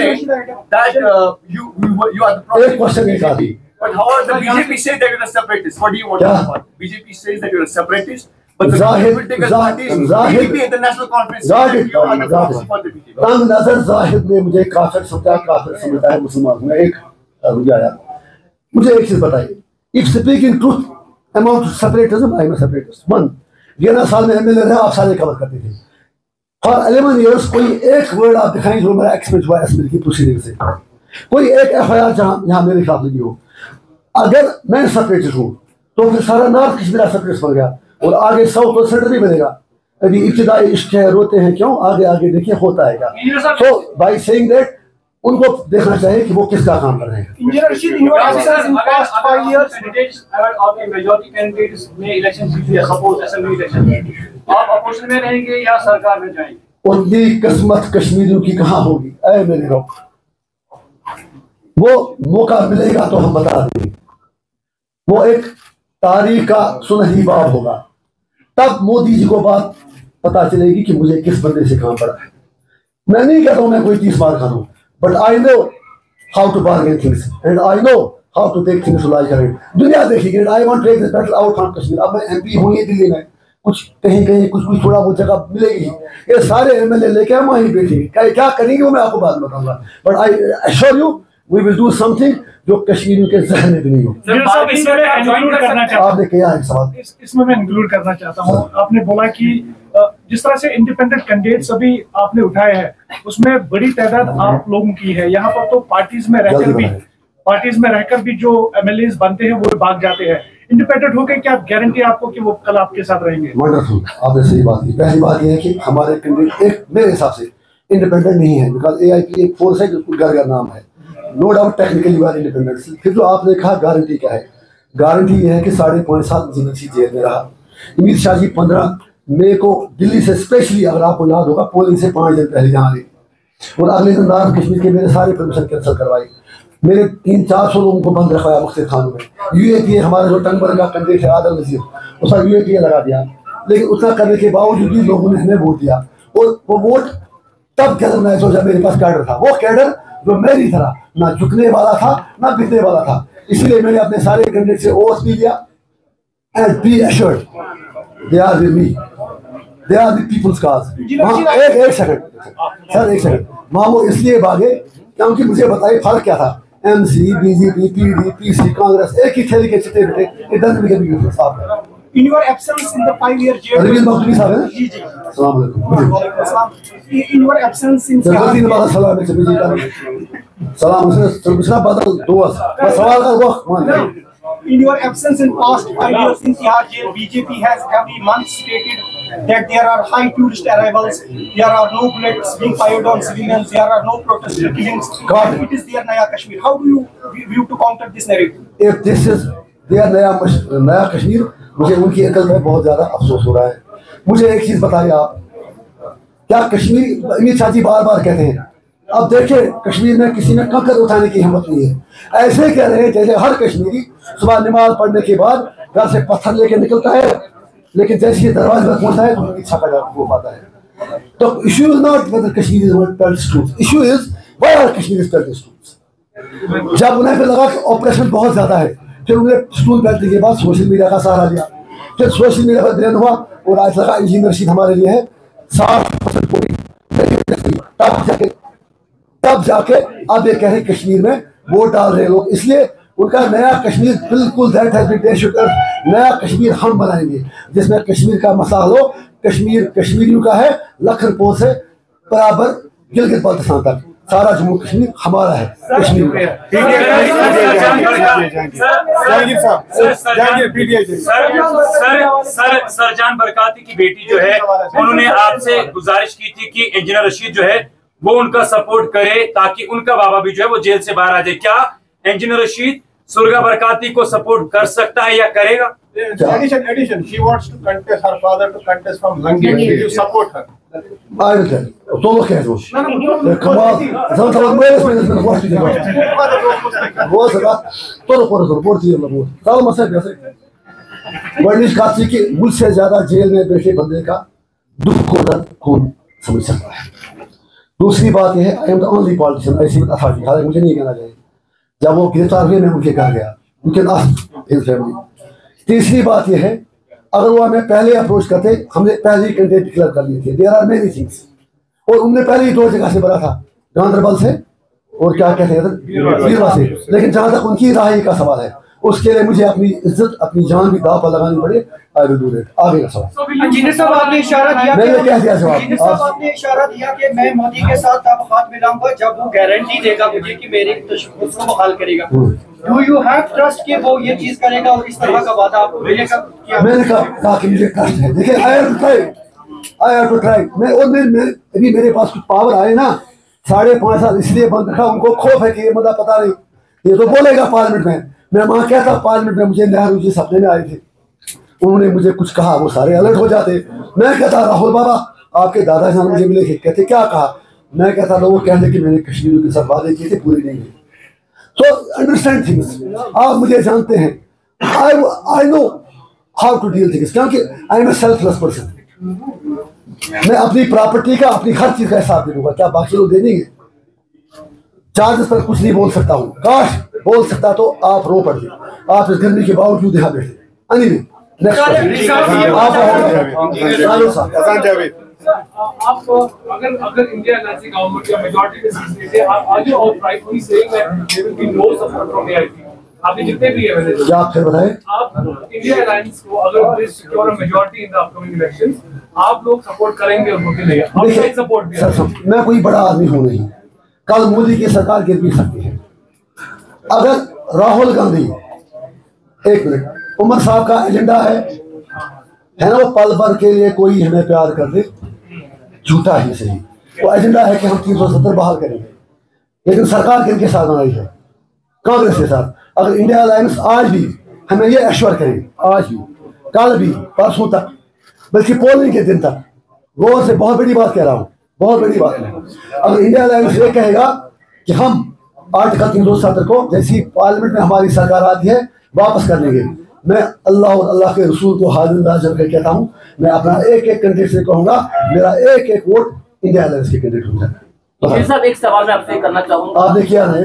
that you are the problem. एक question एक आदि. But however, the BJP says that you're a separatist. What do you want to talk about? BJP says that you're a separatist, but the political parties, BJP International Conference, says that you are the proxy for the BJP. तंग नजर जाहिद ने मुझे काफिर समझता है मुसलमान में एक आया. मुझे एक चीज बताइए. If speaking truth amount to separatism, I am a separatist. One, 11 साल में एमएलए रहे, आप सारे कवर करते थे. For 11 years कोई एक वर्ड आप दिखाएं जो मेरा एक्सपीरियंस हुआ एसएमएल की प्रोसीडिंग से. कोई एक एफआईआर जहां मेरे खिलाफ लगी हो. अगर मैं सेपरेटिस्ट हूँ तो फिर सारा नॉर्थ कश्मीर सेपरेटिस्ट बन गया और आगे साउथ और सेंटर भी बनेगा. अभी इब्तिदाई इश्क है, रोते हैं क्यों, आगे आगे देखिए होता है क्या. तो बाय सेइंग दैट उनको देखना चाहिए कि वो किसका काम कर रहे हैं. Engineer Rashid, in your absence in past 5 years candidates और मेजॉरिटी कैंडिडेट्स में इलेक्शन जीते, सपोज असेंबली इलेक्शन, आप अपोजिशन में रहेंगे या सरकार में जाएंगे? उनकी किस्मत कश्मीरियों की कहाँ होगी. ऐ मेरे रब, वो मौका मिलेगा तो हम बता देंगे. वो एक तारीख का सुनहरी बाब होगा. तब मोदी जी को बात पता चलेगी कि मुझे किस बंदे से काम पड़ा है. मैं नहीं कहता हूं मैं कोई 30 बार खा लूं, but I know how to bargain things and I know how to take things like it. दुनिया देखिए, I want to take this battle out from Kashmir. अब मैं एमपी हूं ये दिल्ली में, कुछ कहीं कहीं कुछ कुछ थोड़ा बहुत जगह मिलेगी. ये सारे एमएलए लेके हम वहीं बैठेंगे, क्या करेंगे वो मैं आपको बाद में बताऊंगा. But I assure you we will do something जो कश्मीरियों के जहन में भी नहीं हो. आपने किया है सवाल, इसमें मैं इंक्लूड करना चाहता हूँ. आपने बोला कि जिस तरह से इंडिपेंडेंट कैंडिडेट्स अभी आपने उठाए हैं उसमें बड़ी तादाद आप लोगों की है. यहाँ पर तो पार्टीज में रहकर भी जो एमएलएस बनते हैं वो भाग जाते हैं. इंडिपेंडेंट होकर क्या गारंटी आपको कि वो कल आपके साथ रहेंगे? वंडरफुल, आपने सही बात की. पहली बात यह है कि हमारे कैंडिडेट एक मेरे हिसाब से इंडिपेंडेंट नहीं है, बिकॉज एआईपी एक फोर्स है जिसको घर नाम है. No doubt technically were independent. फिर जो आपने कहा गारंटी क्या है, गारंटी ये है कि 5.5 जिंदगी जेल में रहा. अमित शाह जी 15 मई को दिल्ली से स्पेशली, अगर आपको याद होगा, पोलिंग से 5 दिन पहले यहाँ आए और अगले दिन नॉर्थ कश्मीर के मेरे सारे परमिशन कैंसिल करवाई. मेरे 300-400 लोगों को बंद रखवाया मुख्तलिफ थानों में. यूएपीए हमारे जो टंगबर्ग का कैंडिडेट है आदल नजीर, उसका यूएपीए लगा दिया. लेकिन उतना करने के बावजूद भी लोगों ने हमें वोट दिया. और वो वोट तब कैडर मैं सोचा मेरे पास कैडर था, वो कैडर जो मेरी तरह ना झुकने वाला था ना बिकने वाला था. इसलिए मैंने अपने सारे कैंडिडेट से ओथ भी लिया and be assured they are with me, they are the people's cause. एक सेकंड सर, एक सेकंड. वहाँ वो इसलिए भागे क्योंकि मुझे बताइए फर्क क्या था. MC, BJP, PD, PC, Congress एक ही थैली के चिट्टे बेटे. It doesn't make any difference. आप In your absence in the 5-year jail. Raveez Makhdoomi साहब है. जी जी. अस्सलाम वालेकुम. In your absence in जल्दी बात सलाम है सभी का सलाम से दूसरा बदल दोस्त सवाल का वक्त मान. In your absence in past 5 years in Tihar jail, BJP has every month stated that there are high tourist arrivals, there are no bullets being fired on civilians, there are no protest killings. It is their Naya Kashmir. How do you view to counter this narrative? If this is their नया कश्मीर, मुझे उनकी अकल में बहुत ज्यादा अफसोस हो रहा है. मुझे एक चीज बताइए आप, क्या कश्मीर, अमित शाह जी बार बार कहते हैं, अब देखिए कश्मीर में किसी ने कंकर उठाने की हिम्मत नहीं है. ऐसे कह रहे हैं जैसे हर कश्मीरी सुबह नमाज पढ़ने के बाद घर से पत्थर लेके निकलता है, लेकिन जैसे ही दरवाजे पर पहुंचता है तो इच्छा का हो पाता है. तो issue is not whether Kashmir is tells truth, issue is why are Kashmiris tells truth. जब उन्हें लगा कि ऑपरेशन बहुत ज्यादा है, फिर उन्हें स्टूल बैठने के बाद सोशल मीडिया का सहारा लिया. फिर सोशल मीडिया पर ब्रेन हुआ और आज लगा इंजीनियर रशीद हमारे लिए है 60% वोटिंग. तब जाके अब ये कह रहे कश्मीर में वोट डाल रहे लोग. इसलिए उनका नया कश्मीर बिल्कुल नया कश्मीर हम बनाएंगे जिसमें कश्मीर का मसला हो. कश्मीर कश्मीरियों का है, लखनपुर से बराबर गिलगित बाल्टिस्तान तक सारा जम्मू कश्मीर हमारा है. कश्मीर सरजान बरकाती की बेटी जो है, उन्होंने आपसे गुजारिश की थी कि इंजीनियर रशीद जो है वो उनका सपोर्ट करे ताकि उनका बाबा भी जो है वो जेल से बाहर आ जाए. क्या इंजीनियर रशीद सुरगा बरकाती को सपोर्ट कर सकता है या करेगा? Addition. She wants to contest her father to contest from Lange. Will you support her? I don't know. Todo lo que es vos. कि मुझसे ज्यादा जेल में बैठे बंदे का दुख को दर्द कौन समझ सकता है. दूसरी बात यह है, I am the only politician ऐसी अथॉरिटी, हालांकि मुझे नहीं कहना चाहिए। जब वो गिरफ्तार हुए मैं उनके घर गया, उनके फैमिली। तीसरी बात यह है, अगर वो हमें पहले अप्रोच करते, हमने पहले ही कैंडिडेट डिक्लेयर कर लिए थे। देयर आर मेनी थिंग्स, और उनने पहले ही 2 जगह से भरा था, गांधरबल से और क्या कहते हैं बीरवा से। लेकिन जहां तक उनकी राय का सवाल है, उसके लिए मुझे अपनी इज्जत, अपनी जान भी दांव पर लगानी पड़े। I will do it. आगे का सवाल। इंजीनियर साहब, आपने इशारा दिया, मैंने क्या दिया जवाब? इंजीनियर साहब आपने इशारा दिया कि मैं मोदी के साथ तब हाथ मिलाऊंगा जब वो गारंटी देगा मुझे कि मेरे तशख़्ख़ुस को बहाल करेगा। डू यू हैव ट्रस्ट कि वो ये चीज करेगा और इस तरह का वादा आपको मिलेगा? मैंने कहा कि मुझे ट्रस्ट है। देखिए, आई हैव टू ट्राई। मैं अभी मेरे पास कुछ पावर आए ना, 5.5 साल इसलिए बंद रखा, उनको खौफ है कि ये मतलब पता नहीं, ये तो बोलेगा पार्लियामेंट में। मैं वहां क्या था पार्लियामेंट में, मुझे नेहरू जी सपने में आए थे, उन्होंने मुझे कुछ कहा, वो सारे अलर्ट हो जाते। मैं कहता राहुल बाबा आपके दादा जान मुझे मिले थे, कहते क्या कहा? मैं कहता था वो कहते कि मैंने कश्मीर के साथ वादे किए थे, पूरे नहीं हुए। तो अंडरस्टैंड थिंग्स, आप मुझे जानते हैं, I know how to deal things, क्योंकि I am a selfless person. मैं अपनी प्रॉपर्टी का, अपनी हर चीज का हिसाब दे दूंगा, क्या बाकी लोग दे देंगे? चार्जेस पर कुछ नहीं बोल सकता हूँ, काश बोल सकता तो आप रो पड़ते। आप इस गर्मी के बावजूद यहाँ बैठे। अनिल आप अगर इंडिया अलायंस गवर्नमेंट या मेजॉरिटी के सीट लेते हैं, are you outrightly saying that there will be no support from AIP? आपने जितने भी है, क्या फिर बताएं, आप इंडिया अलायंस को अगर they secure a majority in the upcoming elections, आप लोग सपोर्ट करेंगे उनको कि नहीं? आप सपोर्ट भी? मैं कोई बड़ा आदमी हूं नहीं, कल मोदी की सरकार गिर भी सकती है। अगर राहुल गांधी, एक मिनट, उमर साहब का एजेंडा है ना, वो पल भर के लिए कोई हमें प्यार कर दे, झूठा ही सही, वो एजेंडा है कि हम 370 बहाल करेंगे। लेकिन सरकार किनके साथ बनाई है? कांग्रेस के साथ। अगर इंडिया अलायंस आज भी हमें ये एश्योर करे, आज भी, कल भी, परसों तक, बल्कि पोलिंग के दिन तक, गौर से बहुत बड़ी बात कह रहा हूँ, बहुत बड़ी बात है, अगर इंडिया अलायंस ये कहेगा कि हम आर्टिकल 370 को जैसी पार्लियामेंट में हमारी सरकार आती है वापस कर लेंगे, मैं अल्लाह और अल्लाह के रसूल को हाजिर जब कहता हूँ, मैं अपना एक कैंडिडेट से कहूँगा मेरा एक वोट इंडिया अलायंस के कैंडिडेट होगा। साहब, एक सवाल मैं आपसे करना चाहूंगा। आपने किया नहीं?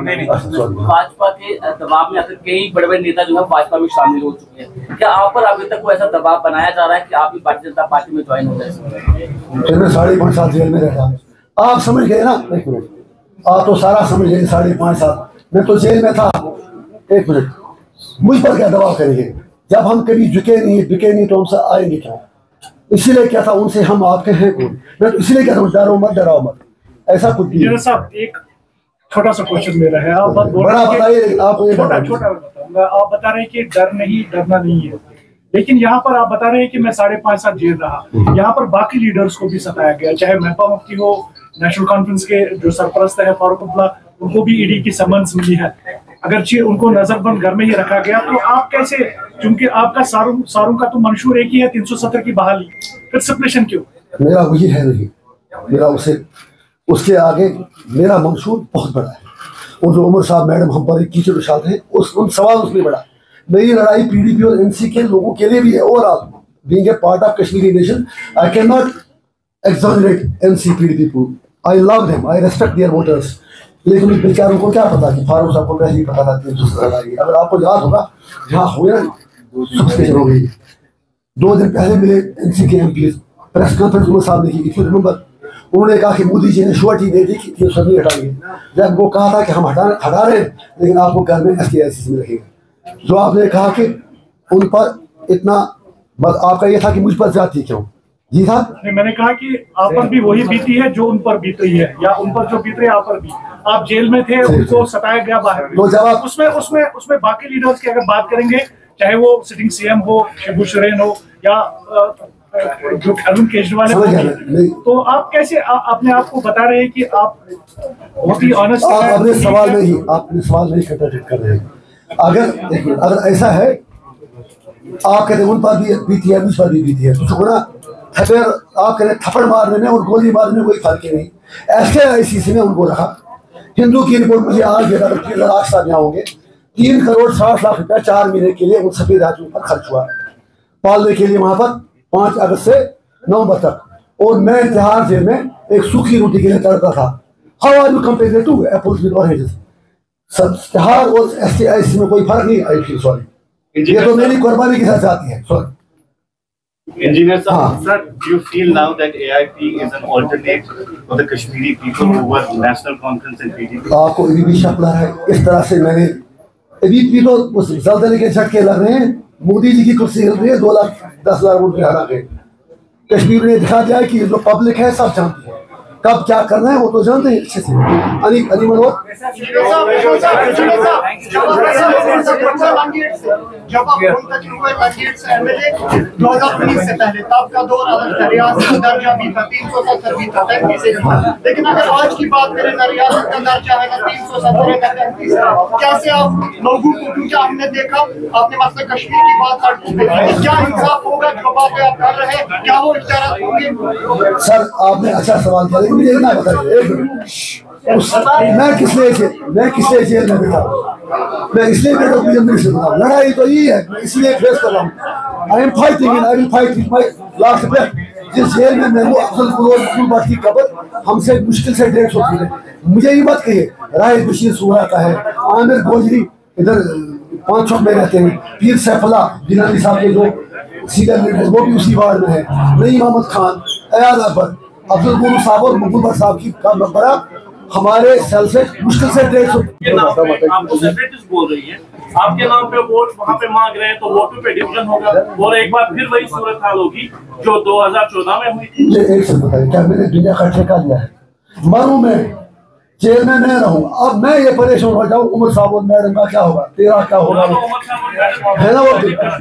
भाजपा के दबाव में आकर कई बड़े बड़े नेता जो है भाजपा में शामिल हो चुके हैं, क्या आप पर अभी तक कोई ऐसा दबाव बनाया जा रहा है कि आप भी भारतीय जनता पार्टी में ज्वाइन हो जाए? मैं 5.5 साल जेल में रहता, आप समझ गए ना? एक मिनट, आप तो सारा समझ गए, 5.5 साल मैं तो जेल में था। एक मिनट, मुझ पर क्या दबाव करेंगे? जब हम कभी झुके नहीं तो हमसे आएंगे क्या? इसीलिए क्या था उनसे, हम आपके हैं कौन? मैं तो इसीलिए कहता हूँ डराओ मत, ऐसा कुछ नहीं। साहब, एक छोटा सा क्वेश्चन मेरा है, आप बड़ा बताइए, लेकिन आप छोटा बताऊंगा। आप बता रहे हैं कि डरना नहीं है, लेकिन यहाँ पर आप बता रहे हैं कि मैं 5.5 साल जेल रहा, यहाँ पर बाकी लीडर्स को भी सताया गया, चाहे महबूबा मुफ्ती हो, नेशनल कॉन्फ्रेंस के जो सरपरस्त है फारूक अब्दुल्ला, उनको भी ईडी की समन्स मिली है, अगरचे उनको नजरबंद घर में ही रखा गया। तो आप कैसे, क्योंकि आपका सारू का तो मंशूर एक ही है, 370 की बहाली, फिर सप्रेशन क्यों? मेरा वही है नहीं, मेरा उसके आगे मेरा मंशूर बहुत बड़ा है। और जो उमर साहब मैडम हम पर कीचड़ उछालते हैं, उन सवाल उसमें बड़ा। मेरी लड़ाई पीडीपी और एनसी के लोगों के लिए भी है। Overall being a part of Kashmiri nation, I can not exonerate NCPD people. I love them. I respect their voters. लेकिन उन बेचारों को क्या पता कि फारूक साहब को पहले ही पता था कि अगर आपको याद होगा, यहाँ हुए सब्सक्रिप्शन हो गई। 2 दिन पहले मिले एनसी के एमपी, प्रेस कॉन्फ्रेंस उमर साहब ने की थी, रिमेंबर? उन्होंने कहा कि मोदी जी ने श्योरिटी दे दी कि ये सभी हटाएंगे। जब वो कहा था कि हम हटा रहे हैं, लेकिन आपको घर में SKIC में रखेंगे। जो आपने कहा कि उन पर इतना, आपका ये था कि मुझ पर जाती क्यों? जी था, मैंने कहा कि आप पर भी वही बीती है जो उन पर बीत रही है, या उन पर जो बीत रही है आप पर भी। आप जेल में थे, उनको सताया गया बाहर। तो जवाब उसमें बाकी लीडर्स की अगर बात करेंगे, चाहे वो सिटिंग सीएम हो, शिबू सोरेन हो, या जो अरविंद केजरीवाल है, तो आप कैसे अपने आप को बता रहे हैं कि आप बहुत ही ऑनेस्ट? आप अपने सवाल में ही कंट्राडिक्ट कर रहे हैं। अगर ऐसा है, आप कहते हैं उन पर भी बीती है, मुझ पर भी बीती है, तो ना फिर आप कहते थप्पड़ मारने में और गोली मारने में कोई फर्क ही नहीं। SKIC ने उनको रखा। हिंदू की रिपोर्ट मुझे आज यहाँ होंगे, 3 करोड़ 60 लाख रुपया 4 महीने के लिए उन सभी राज्यों पर खर्च हुआ पालने के लिए। वहां पर 5 अगस्त से नवंबर तक और मैं तिहाड़ जेल में एक सूखी रोटी के लिए तड़पता था। How are you compare to apples with oranges? Tihar और STIC में कोई फर्क नहीं। आई फील सॉरी, ये तो मेरी कुर्बानी के साथ आती है। Sorry Engineer sir, do you feel now that AIP is an alternate for the Kashmiri people over National Conference and PDP? आपको अभी भी शक लग रहा है इस तरह से? मैंने अभी भी तो उस जल्दले के झटके लग रहे हैं। मोदी जी की कुर्सी हिल रही है, 2,10,000 वोट हरा के। कश्मीर ने दिखा दिया कि जो पब्लिक है सब जानती है, कब क्या करना है वो तो जानते हैं अच्छे से। अली मनोहर जब आप मुंतखब हुए मंजीर से एमएलए 2019 से पहले, तब का दौर अलग था, रियासत का दर्जा भी था, 370 भी था, 35 से था। लेकिन अगर आज की बात करें ना, रियासत का दर्जा है ना 370 है ना 35 है। कैसे आप लोगों को, क्योंकि हमने देखा आपने मसला कश्मीर की बात कर, क्या इंसाफ होगा जो बातें आप कर रहे हैं, क्या वो इख्तियार होंगे? सर आपने अच्छा सवाल किया, लेकिन मुझे इतना बताइए मैं किस लिए जेल में बैठा? मैं इसलिए बैठा मुझे नहीं सुना। लड़ाई तो यही है, मैं इसलिए फेस कर रहा हूँ। I am fighting and I will fight with my last breath. जिस जेल में मैं अफजल गुलूर की कब्र हमसे मुश्किल से 150 फीट। मुझे ये मत कहिए राहिल बशीर सूरा का है, आमिर गोजरी इधर 5 में रहते हैं, पीर सैफुल्ला जिलानी साहब के जो सीनियर लीडर वो भी उसी वार्ड में है, नईम अहमद खान, अयाज अकबर, अब्दुल गुलूर साहब और मुकुल भट्ट साहब की का मकबरा हमारे सेल से मुश्किल से 150। आपको सेपरेटिस्ट बोल रही है, आपके नाम पे वोट वहाँ पे मांग रहे हैं, तो वोटों पे डिवीजन होगा और एक बार फिर वही सूरत हाल होगी जो 2014 में हुई थी। मुझे एक से बताइए, क्या मैंने दुनिया का ठेका लिया है? मानू मैं जेल में मैं रहूं, अब मैं ये परेशान हो जाऊं उमर साहब और मैडम का क्या होगा, तेरा क्या होगा? है ना वो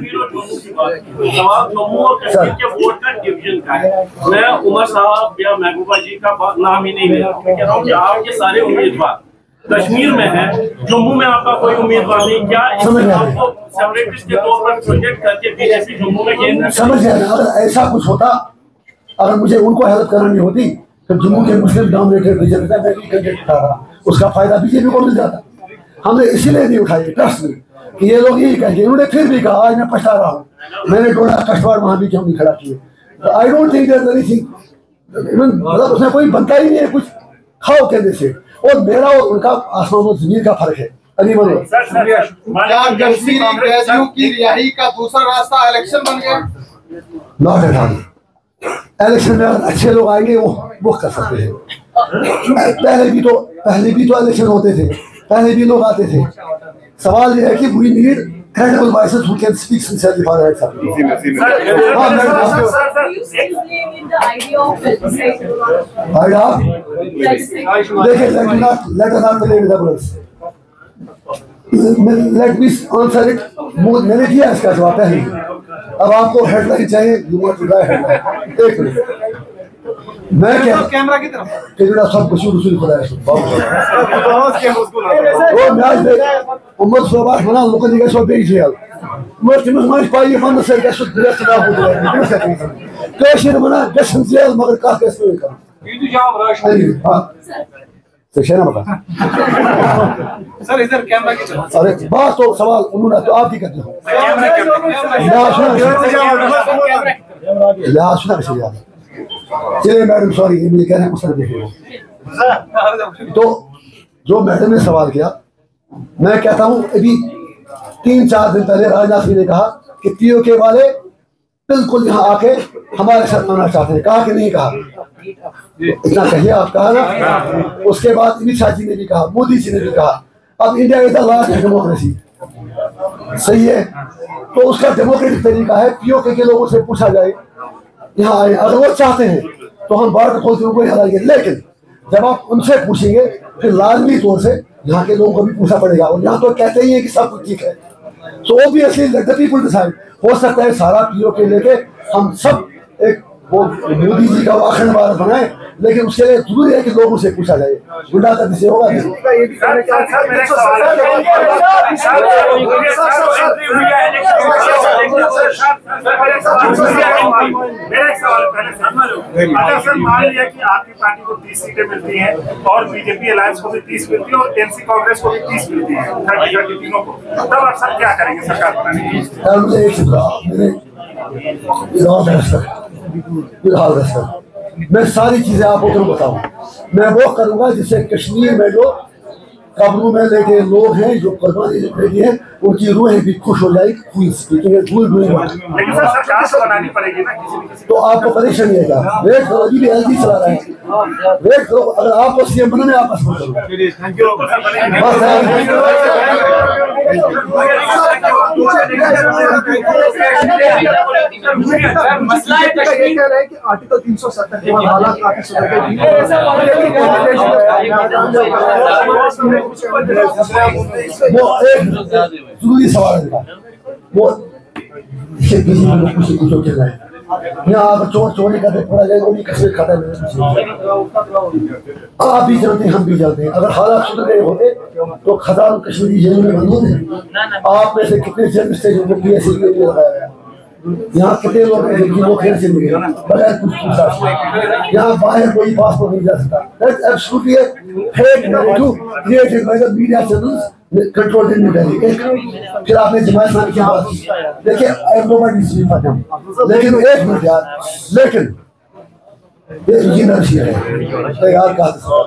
सवाल जम्मू और कश्मीर के वोट का डिवीजन का है। मैं उमर साहब या महबूबा जी का नाम ही नहीं ले रहा हूँ, कह रहा हूँ कि आपके सारे उम्मीदवार कश्मीर में है, जम्मू में आपका कोई उम्मीदवार नहीं। क्या आपको सेपरेटिस्ट के तौर पर प्रोजेक्ट करके बीजेपी जम्मू में गेंद? समझ गया। अगर ऐसा कुछ होता, अगर मुझे उनको हेल्प करनी होती तो जम्मू के मुस्लिम डोमिनेटेड रीजन में मैं कैंडिडेट उठा रहा, उसका फायदा बीजेपी को मिल जाता। हमने इसीलिए नहीं उठाई ट्रस्ट में कि ये लोग यही कहेंगे। उन्होंने फिर भी कहा आज मैं पछता रहा हूँ, मैंने डोडा कष्टवाड़ वहां भी क्यों नहीं खड़ा किए। I don't think there is anything, मतलब उसमें कोई बनता ही नहीं है कुछ खाओ कहने से। और मेरा और उनका आसमान और जमीन का फर्क है। अली मनोहर की रिहाई का दूसरा रास्ता इलेक्शन बन गया? Not at all. इलेक्शन में अगर अच्छे लोग आएंगे वो कर सकते हैं। पहले भी तो इलेक्शन होते थे, पहले भी लोग आते थे। सवाल ये है कि we need credible voices who can speak sincerely for our Let me answer it. मैंने दिया इसका जवाब पहले। अब आपको हेडलाइन चाहिए, एक मिनट मैं क्या कैमरा की तरफ सब कुछ खुदा उम्र सोबास बना लोगों ने सो बेच दिया मर्द में पाई बंद से गस ग्रेस ना हो जाए कैसे बना गस जेल मगर का कैसे कर ये तो जाम राश हां तो शेना बता सर इधर कैमरा की तरफ। अरे बात तो सवाल उन्होंने तो आप ही करते हो या सुना चलिए मैडम सॉरी ये मुझे कह रहे हैं उसने देखे। तो जो मैडम ने सवाल किया, मैं कहता हूँ अभी 3-4 दिन पहले राजनाथ सिंह ने कहा कि पीओके वाले बिल्कुल यहाँ आके हमारे साथ आना चाहते हैं। कहा कि नहीं कहा? इतना कहिए आप, कहा ना। उसके बाद अमित शाह जी ने भी कहा, मोदी जी ने भी कहा। अब India is the last democracy, सही है। तो उसका डेमोक्रेटिक तरीका है पीओके के लोगों से पूछा जाए यहाँ आए, अगर वो चाहते हैं तो हम बाहर खोलते उनको हराएंगे। लेकिन जब आप उनसे पूछेंगे फिर लाजमी तौर से यहाँ के लोगों को भी पूछना पड़ेगा। और यहाँ तो कहते ही है कि सब कुछ ठीक है। तो obviously let the people decide. हो सकता है सारा पीओके लेके हम सब एक वो मोदी जी का अखंड भारत बनाए, लेकिन उसके लिए जरूरी है कि लोगों से पूछा जाए। गुंडा तक से होगा नहीं। अगर सर मान लिया कि आपकी पार्टी को 30 सीटें मिलती हैं और बीजेपी अलायंस को भी 30 मिलती है और एनसी कांग्रेस को भी 30 मिलती है, 30 तीनों को, तब आप सब क्या करेंगे सरकार बनाने की? मैं सारी चीजें आपको बताऊं। मैं वो करूंगा जिससे कश्मीर में जो कब्रों में लेटे लोग हैं, जो कुर्बानी देते हैं, उनकी रूहें भी खुश हो जाएगी। लेकिन सर सरकार तो बनानी पड़ेगी ना किसी न किसी। तो आपको परेशानी है क्या? वेट करो, अभी भी एलजी चला रहा है, वेट करो। अगर आपको सीएम बनना है, आपस में करो। मसला है कश्मीर है कि आर्टिकल 370 के बाद हालात काफी सुधर गए। वो एक जरूरी सवाल है, वो कुछ चल रहा है यहाँ। अगर चोर चोरी करते पड़ा जाए, वो भी कश्मीर खाता है। आप भी जानते हैं, हम भी जानते हैं, अगर हालात सुधर गए होते तो हजारों कश्मीरी जेलों में बंद होते। आप में से कितने जर्नलिस्ट थे जो PSC के लिए लगाया है? यहाँ कितने लोग हैं जिनकी वो खेल से मिले बगैर कुछ पूछा? यहाँ बाहर कोई पासपोर्ट नहीं जा सकता। That's absolutely a fake narrative created by the media channels controlled in New Delhi। फिर आपने जमात इस्लामी की बात की, देखिए I am nobody to speak for them, लेकिन एक मिनट यार, लेकिन ये इंजीनियर शी है तो यार कहा,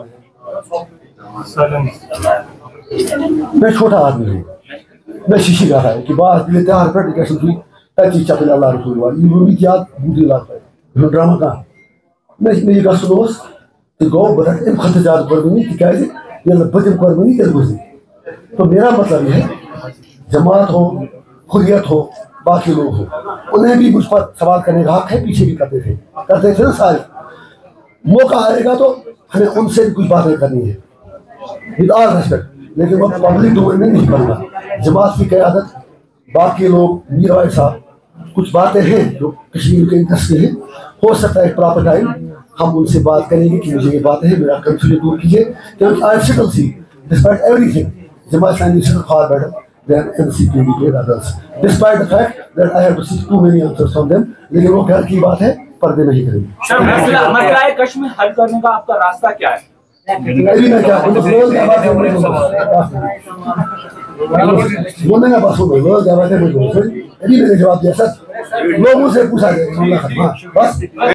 मैं छोटा आदमी हूँ, मैं शीशी का है कि बात ये त्यार पर डिकेशन हुई ताकि चपल अल्लाह रसूल वाली ये भी क्या बूढ़ी लाता है जो ड्रामा का मैं ये का सुनोस तो गो बरत इन खत जात करनी कि क्या है ये बदम करनी के बुझी। तो मेरा मतलब ये है जमात हो, हुर्रियत हो, बाकी लोग हो, उन्हें भी मुझ पर सवाल करने का हक है। पीछे भी करते थे ना सारे। मौका आएगा तो हमें उनसे भी कुछ बातें करनी है विद ऑल रेस्पेक्ट, लेकिन वो पब्लिक डोमेन में नहीं करूँगा। जमात की क़यादत, बाकी लोग, मीर भाई साहब, कुछ बातें हैं जो कश्मीर के इंटरेस्ट में हैं। हो सकता है प्रॉपर टाइम हम उनसे बात करेंगे कि मुझे ये बातें हैं, मेरा कंफ्यूजन दूर कीजिए, क्योंकि I sit see despite everything Jamaat Islami is far better than NCPD and others, despite the fact that I have received too many answers from them। लेकिन वो घर की बात है, पर्दे नहीं करेंगे। सर मसला है कश्मीर हल करने का आपका रास्ता क्या है? अभी मैं क्या बोलने का बात सुनो, लोग क्या बात है, अभी मैंने जवाब दिया सर, लोगों से पूछा जाए बस।